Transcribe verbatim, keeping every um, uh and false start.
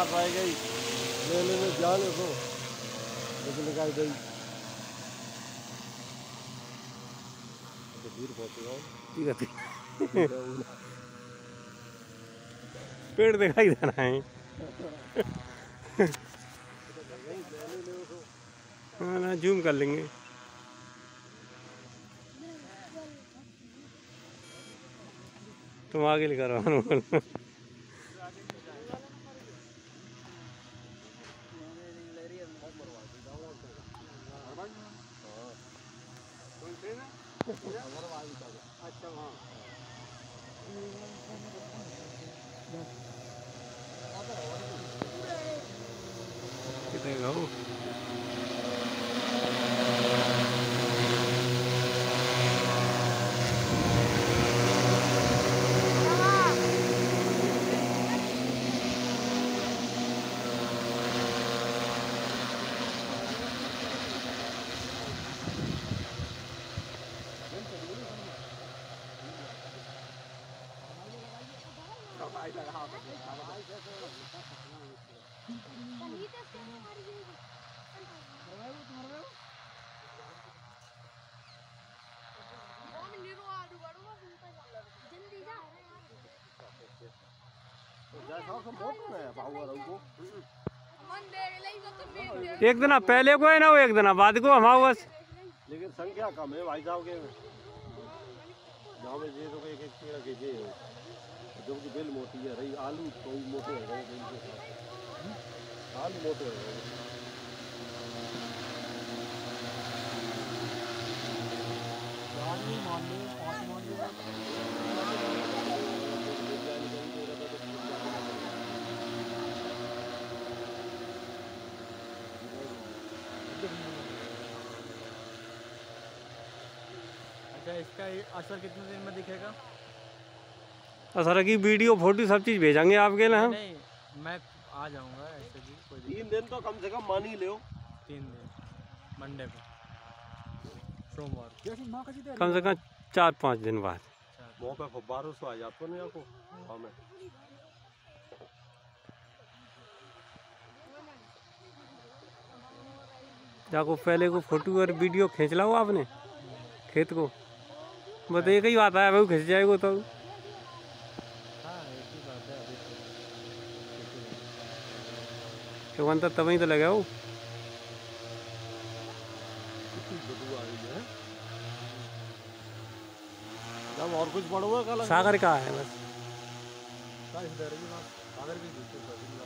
बार रह गई मेले में जाने को लेकिन निकाल गई दूर पहुँचेगा पेड़ दिखाई दे रहा है। हाँ ना जूम कर लेंगे। तुम आगे लिखा रहो। अच्छा हाँ कितने गाँव एक दिन पहले को है ना वो एक दिन बाद को हमारा बस लेकिन संख्या कम है भाई साहब के गाँव में ये तो एक एक पेड़ के जे जो कि बेल मोटी है रही आलू तो मोटे हो गए आलू मोटे हो गए अच्छा इसका असर कितने दिन में दिखेगा? असर की वीडियो फोटो सब चीज़ भेजेंगे आपके लिए। हम नहीं मैं आ जाऊंगा ऐसे भी कोई तीन दिन तो कम से कम मान ही लो। तीन दिन मंडे को सोमवार कम से कम चार पाँच दिन बाद मौके को बारह सौ आ जाते नहीं आपको हमें जाको पहले को फोटो और वीडियो खींच लाओ आपने खेत को बस एक ही बात है भाई खिंच जाएगा तो तो अंतर तभी तो लगा वो जब और कुछ पड़ोगा कल सागर का है बस सागर की